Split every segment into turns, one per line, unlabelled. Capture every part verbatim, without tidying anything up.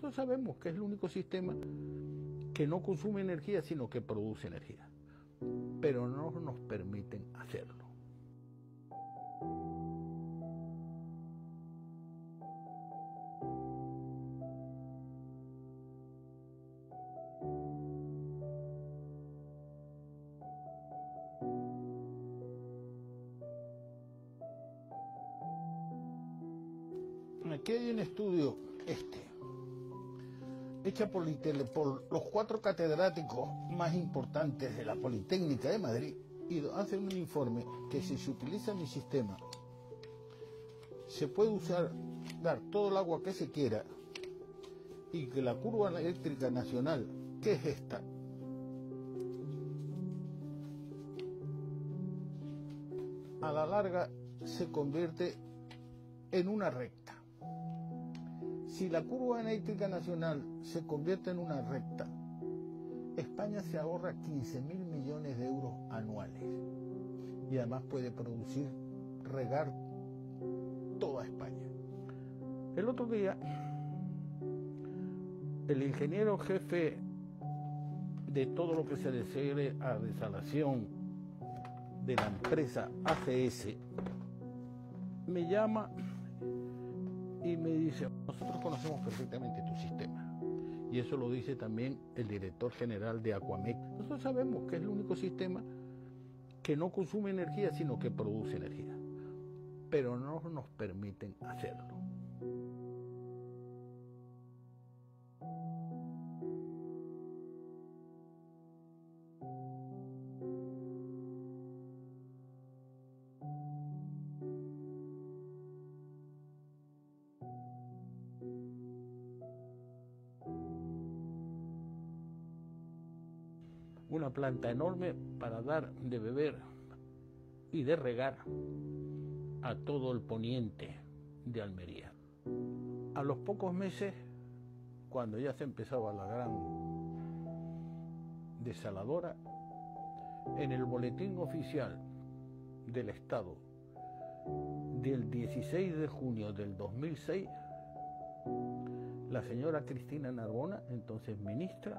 Nosotros sabemos que es el único sistema que no consume energía, sino que produce energía, pero no nos permiten hacerlo. Aquí hay un estudio, este, hecha por, por los cuatro catedráticos más importantes de la Politécnica de Madrid, y hace un informe que si se utiliza mi sistema, se puede usar, dar todo el agua que se quiera, y que la curva eléctrica nacional, que es esta, a la larga se convierte en una recta. Si la curva eléctrica nacional se convierte en una recta, España se ahorra quince mil millones de euros anuales y además puede producir, regar toda España. El otro día, el ingeniero jefe de todo lo que se refiere a desalación de la empresa A C S me llama y me dice: nosotros conocemos perfectamente tu sistema, y eso lo dice también el director general de Aquamec. Nosotros sabemos que es el único sistema que no consume energía, sino que produce energía, pero no nos permiten hacerlo. Una planta enorme para dar de beber y de regar a todo el poniente de Almería. A los pocos meses, cuando ya se empezaba la gran desaladora, en el boletín oficial del Estado del dieciséis de junio del dos mil seis, la señora Cristina Narbona, entonces ministra,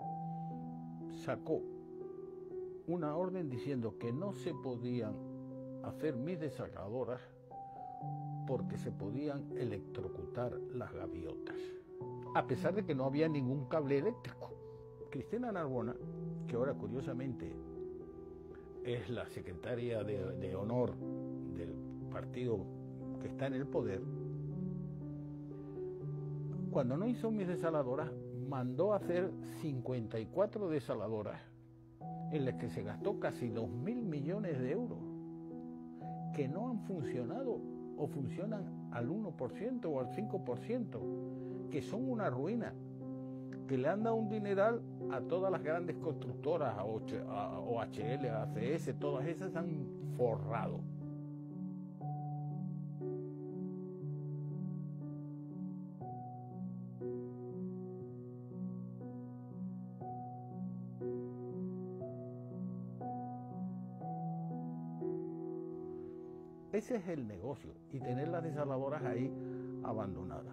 sacó una orden diciendo que no se podían hacer mis desaladoras porque se podían electrocutar las gaviotas, a pesar de que no había ningún cable eléctrico. Cristina Narbona, que ahora curiosamente es la secretaria de, de honor del partido que está en el poder, cuando no hizo mis desaladoras, mandó a hacer cincuenta y cuatro desaladoras en las que se gastó casi dos mil millones de euros, que no han funcionado o funcionan al uno por ciento o al cinco por ciento, que son una ruina, que le han dado un dineral a todas las grandes constructoras, a O H L, a A C S, todas esas han forrado. Ese es el negocio, y tener las desaladoras ahí abandonadas.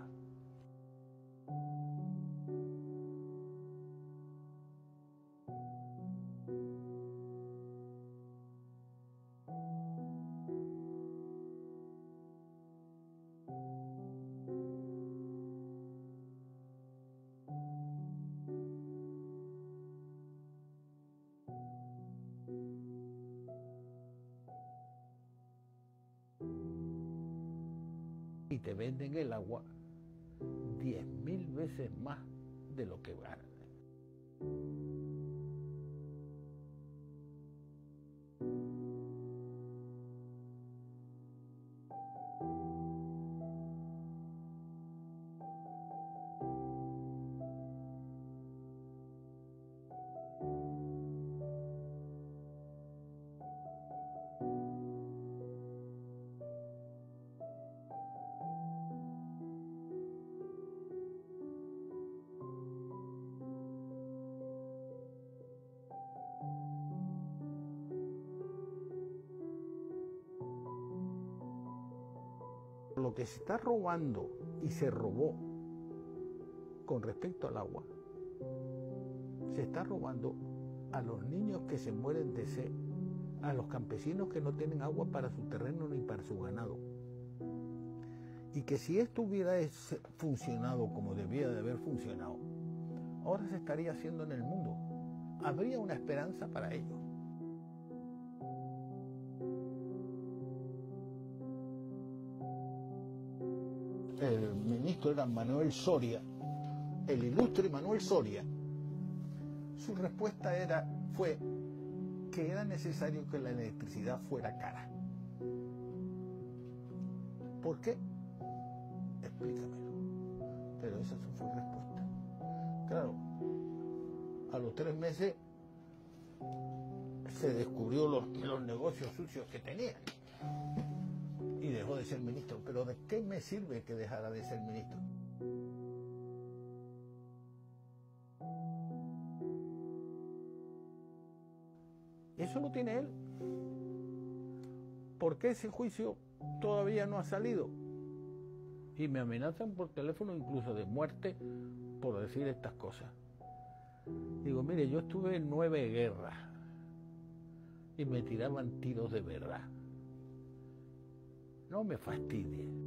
Y te venden el agua diez mil veces más de lo que ganan. Lo que se está robando y se robó con respecto al agua, se está robando a los niños que se mueren de sed, a los campesinos que no tienen agua para su terreno ni para su ganado. Y que si esto hubiera funcionado como debía de haber funcionado, ahora se estaría haciendo en el mundo. Habría una esperanza para ellos. El ministro era Manuel Soria, el ilustre Manuel Soria. Su respuesta era, fue que era necesario que la electricidad fuera cara. ¿Por qué? Explícamelo. Pero esa fue la respuesta. Claro, a los tres meses se descubrió los, los negocios sucios que tenían y dejó de ser ministro. Pero ¿de qué me sirve que dejara de ser ministro? Eso lo tiene él. ¿Por qué ese juicio todavía no ha salido? Y me amenazan por teléfono incluso de muerte por decir estas cosas. Digo, mire, yo estuve en nueve guerras y me tiraban tiros de verdad. No me fastidie.